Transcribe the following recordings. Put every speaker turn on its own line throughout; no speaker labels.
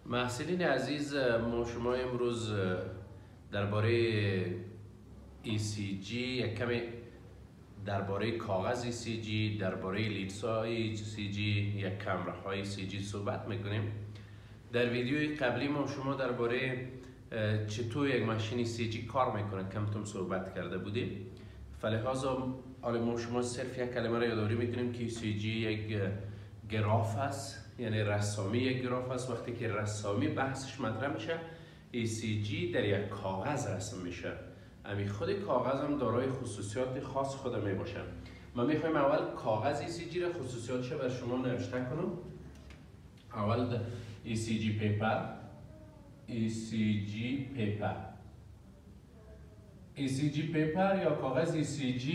محصلین عزیز، ما شما امروز درباره ECG یک کمی درباره کاغذ ECG، درباره لیدس‌های ECG، یک کامراهای ECG صحبت میکنیم. در ویدیوی قبلی ما شما درباره چطور یک ماشین ECG کار میکنه کمتون صحبت کرده بودیم. فلهذا حالا ما شما صرف یک کلمه را یادآوری میکنیم که ECG یک گراف است، یعنی رسامی یک گراف است. وقتی که رسامی بحثش مطرح میشه، ECG در یک کاغذ رسم میشه. امی خود کاغذ هم دارای خصوصیات خاص خود می باشه. ما میخوایم اول کاغذ ECG را خصوصیاتش بر شما نوشته کنم. اول ECG پیپر، ECG پیپر یا کاغذ ECG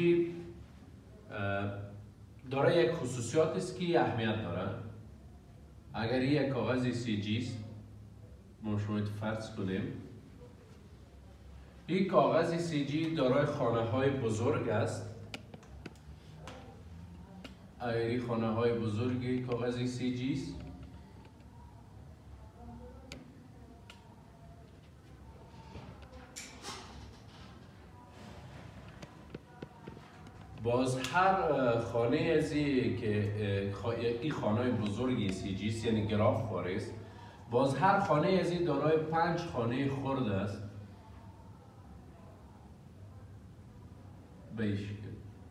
دارای یک خصوصیات است که اهمیت داره. اگر یک کاغذ ECG است، ما شما فرض کنیم این کاغذ ECG دارای خانه های بزرگ است. اگر این خانه های بزرگی کاغذ ECG است، باز هر خانه ازی که این خانه بزرگی ECG است، یعنی گراف است، باز هر خانه ازی دارای 5 خانه خرد است. به این شکل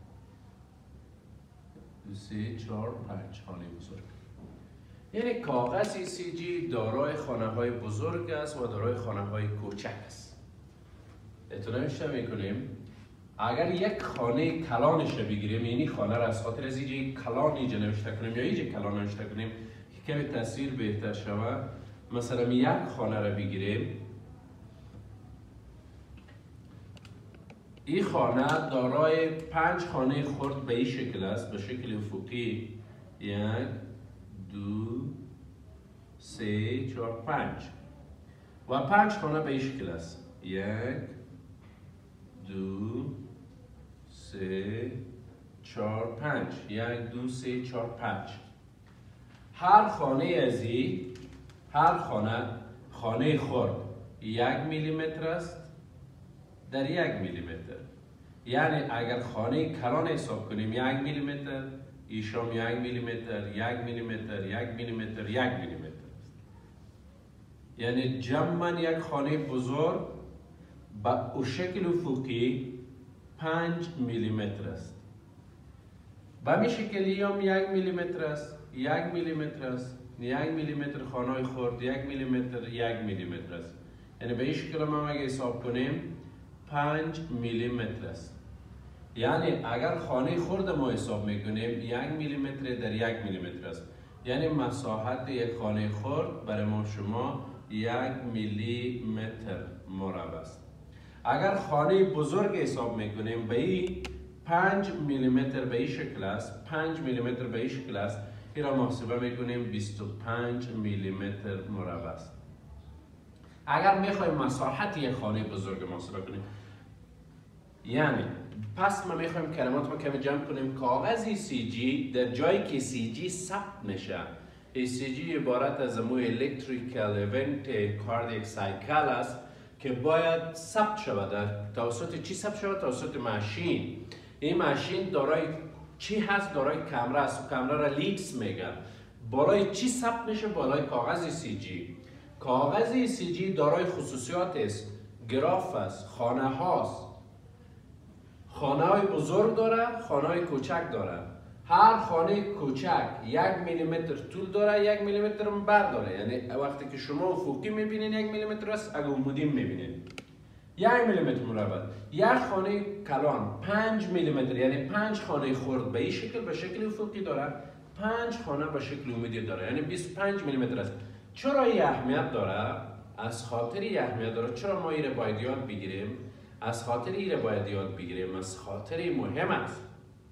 2 3 4 5 خانه بزرگ. یعنی کاغذ ECG دارای خانه های بزرگ است و دارای خانه های کوچک است. اتنا میکنیم اگر یک خانه کلانش رو بگیریم، یعنی خانه را از خاطر از اینجا کلان اینجا نوشته کنیم یا اینجا کلان نوشته کنیم که کمی تصویر بهتر شود. مثلا یک خانه را بگیریم، این خانه دارای 5 خانه خرد به این شکل است، به شکل افقی 1 2 3 4 5 و 5 خانه به این شکل است 1 2 3 4 5 1 2 3 4 5. هر خانه از این، هر خانه خرد 1 میلیمتر است در 1 میلیمتر. یعنی اگر خانه کلان حساب کنیم 1 میلیمتر، ایشام 1 میلیمتر 1 میلیمتر 1 میلیمتر 1 میلیمتر است. یعنی جمعاً یک خانه بزرگ با شکل افقی 5 میلیمتر است. به می شکلی هم 1 میلیمتر است، 1 میلیمتر است، 1 میلیمتر خانه خرد 1 میلیمتر 1 میلیمتر است. یعنی به این شکل ما اگه حساب کنیم 5 میلیمتر است. یعنی اگر خانه خرد ما حساب میکنیم 1 میلیمتر در 1 میلیمتر است. یعنی مساحت یک خانه خرد برای ما شما 1 میلیمتر مربع است. اگر خانه بزرگ حساب میکنیم به این 5 میلیمتر به این شکل است، 5 میلیمتر به این شکل است، این را محاسبه میکنیم 25 میلیمتر مربع است. اگر میخوایم مساحت یک خانه بزرگ محاسبه کنیم، یعنی پس ما میخوایم کلمات ما کمی جمع کنیم. کاغذ ECG در جایی که ECG ثبت میشه، ECG عبارت از مو الکتریکال ایونت کاردیاک سایکل است که باید ثبت شود. در توسط چی ثبت شود؟ توسط ماشین. این ماشین دارای چی هست؟ دارای کامرا است و کامرا را لیدز میگن. بالای چی ثبت میشه؟ بالای کاغذ ECG. کاغذ ECG دارای خصوصیات است، گراف است، خانه هاست. خانه های بزرگ داره، خانه های کوچک داره. هر خانه کوچک 1 میلیمتر طول داره، 1 میلیمتر بر داره. یعنی وقتی که شما افقی میبینین 1 میلیمتر است، اگه عمودی میبینین 1 میلیمتر مربع. یک خانه کلان 5 میلیمتر، یعنی 5 خانه خرد به این شکل به شکل افقی داره، 5 خانه به شکل عمودی داره، یعنی 25 میلیمتر است. چرا این اهمیت داره؟ از خاطر این اهمیت داره. چرا ما این باید یاد بگیریم؟ از خاطر این باید یاد بگیریم. از خاطر مهم است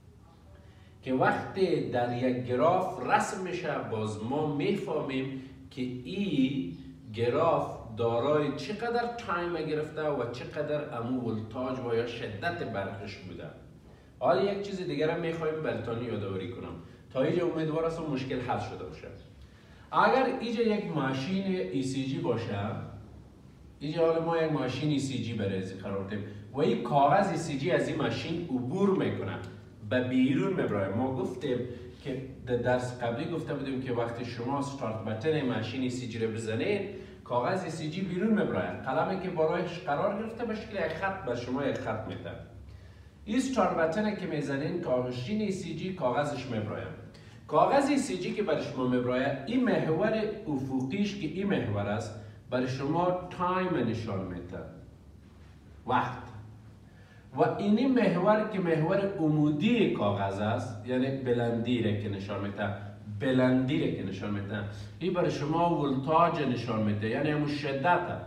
که وقتی در یک گراف رسم میشه، باز ما میفهمیم که این گراف دارای چقدر تایم گرفته و چقدر امو ولتاژ و یا شدت برقش بوده. حالا یک چیز دیگر هم میخوایم براتون یادآوری کنم تا اینجا. امیدوار هستم مشکل حل شده باشه. اگر اینجا یک ماشین ECG باشه، اینجا حالا ما یک ماشین ECG برای قرار دادیم و این کاغذ ECG از این ماشین عبور میکنه به بیرون میبره. ما گفتیم که در درس قبلی گفته بودیم که وقتی شما استارت بتن ماشین ECG رو بزنید، کاغذ ECG بیرون میبره. قلمی که بالایش قرار گرفته به شکل یک خط به شما یک خط میده. این استارت بتن که میزنین ماشین ECG کاغذش میبره. کاغذ ECG که برای شما میبره، این محور افقیش که این محور است برای شما تایم نشان میده، وقت. و اینی محور که محور عمودی کاغذ است، یعنی بلندی را که نشان میده، بلندی را که نشان میده، این برای شما ولتاژ نشان میده، یعنی همون شدت.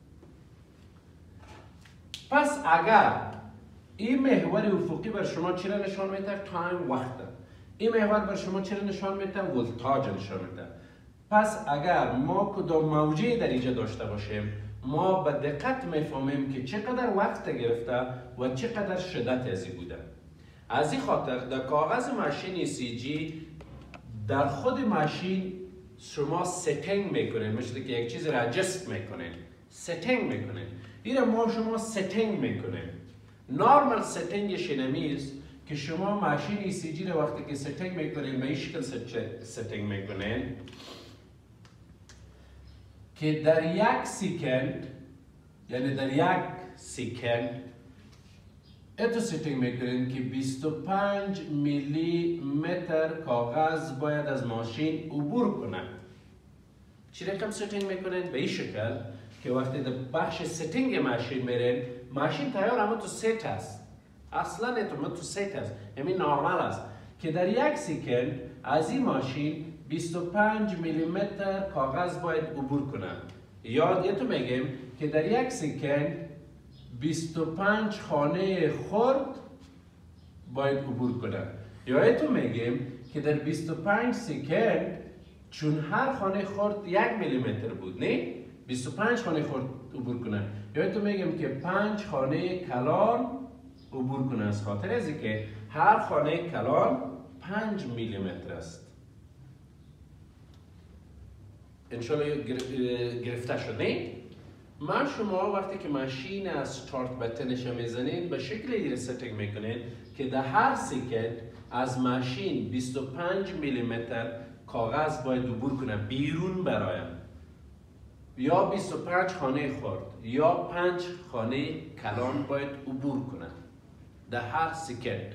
پس اگر این محور افقی برای شما چی را نشان میده؟ تایم، وقت. این محور برای شما چی را نشان میده؟ ولتاژ نشان میده. پس اگر ما کدام موجی در اینجا داشته باشیم، ما به دقت میفهمیم که چقدر وقت گرفته و چقدر شدت ازی بوده. از این خاطر در کاغذ ماشین ECG در خود ماشین شما ستینگ میکنید، مثل که یک چیز را اجست میکنید، ستینگ میکنید. این را ما شما ستینگ میکنید. نورمال ستینگش اینمی است که شما ماشین ECG را وقتی که ستینگ میکنید به این شکل ستینگ میکنید که در یک سکند، یعنی در یک سکند اتو ستینگ میکنین که 25 میلی متر کاغذ باید از ماشین عبور کنه. چی رقم ستینگ میکنین؟ به این شکل که وقتی در بخش ستینگ ماشین میرین، ماشین تیار اما تو ست است، اصلا اتو تو ست است، همین نورمال است که در یک سکند از این ماشین 25 میلی متر کاغذ باید عبور کنه. یادتون میگم که در یک سکند 25 خانه خرد باید عبور کنه. یادتون میگم که در 25 سکند چون هر خانه خرد 1 میلی متر بود، نه؟ 25 خانه خرد عبور کنه. یادتون میگم که 5 خانه کلان عبور کنه، از خاطر از اینکه هر خانه کلان 5 میلی متر است. انشالله گرفته شد، نه؟ من شما وقتی که ماشین از استارت بتنش میزنین به شکل این ستینگ میکنین که در هر سکند از ماشین 25 میلی متر کاغذ باید عبور کنه بیرون برایم، یا 25 خانه خرد یا 5 خانه کلان باید عبور کنه در هر سکند.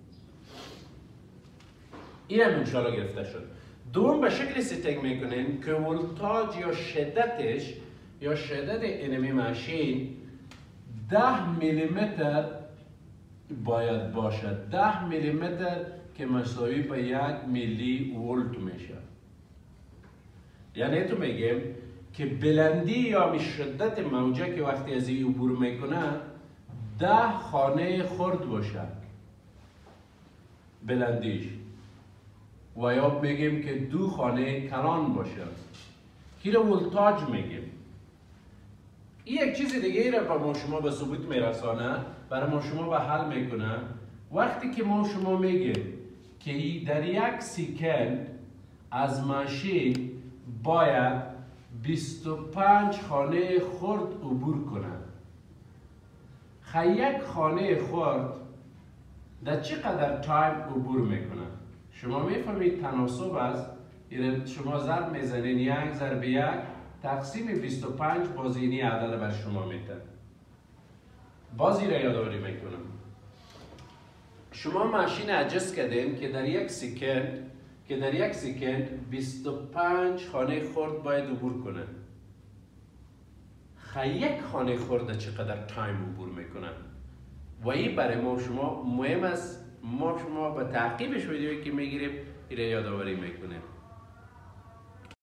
این هم انشالله گرفته شد. دوم به شکل ستینگ میکنین که ولتاژ یا شدتش یا شدت اینمی ماشین 10 میلی متر باید باشد. 10 میلی متر که مساوی به 1 میلی ولت میشه. یعنی تو میگم که بلندی یا شدت موجه که وقتی از این عبور میکنه 10 خانه خرد باشه بلندیش، و یا میگیم که 2 خانه کلان باشه که رو ولتاژ میگیم. این یک چیز دیگه را به شما به ثبوت میرسانه، برای ما شما به حل میکنه. وقتی که ما شما میگیم که در یک سکند از ماشین باید 25 خانه خرد عبور کنه، یک خانه خرد در چقدر تایم عبور میکنه؟ شما میفهمید تناسب است. شما ضرب میزنین 1 ضرب 1 تقسیم 25 باز اینی عدد بر شما میده. باز این را یادآوری میکنم. شما ماشین اجست کردین که در یک سکند 25 خانه خرد باید عبور کنه. یک خانه خرد چقدر تایم عبور میکنه؟ و این برای ما شما مهم است. ما شما به تعقیبش ویدیویی که میگیریم این را یادآوری میکنیم.